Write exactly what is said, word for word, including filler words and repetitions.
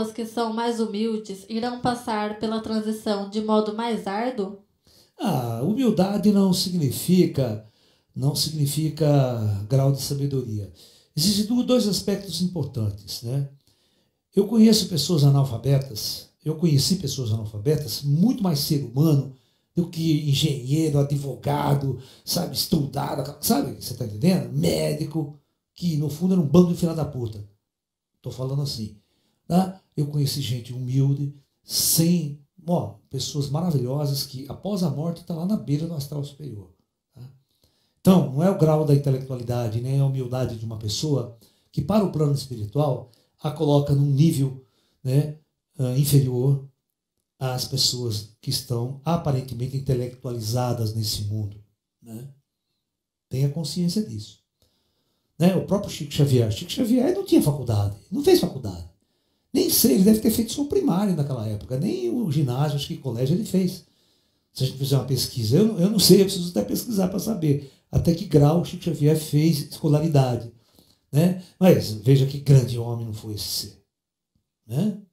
pessoas que são mais humildes irão passar pela transição de modo mais árduo? Ah, humildade não significa, não significa grau de sabedoria. Existem dois aspectos importantes, né? Eu conheço pessoas analfabetas, eu conheci pessoas analfabetas, muito mais ser humano do que engenheiro, advogado, sabe, estudado, sabe, você está entendendo? Médico, que no fundo era um bando de filha da puta. Estou falando assim. Tá? Eu conheci gente humilde, sem, ó, pessoas maravilhosas que após a morte está lá na beira do astral superior. Tá? Então, não é o grau da intelectualidade, nem a humildade de uma pessoa que para o plano espiritual a coloca num nível, né, uh, inferior às pessoas que estão aparentemente intelectualizadas nesse mundo. Né? Tenha consciência disso. Né? O próprio Chico Xavier. Chico Xavier não tinha faculdade, não fez faculdade. Nem sei, ele deve ter feito só o primário naquela época, nem o ginásio, acho que colégio ele fez. Se a gente fizer uma pesquisa, eu, eu não sei, eu preciso até pesquisar para saber até que grau o Chico Xavier fez escolaridade. Né? Mas veja que grande homem não foi esse ser. Né?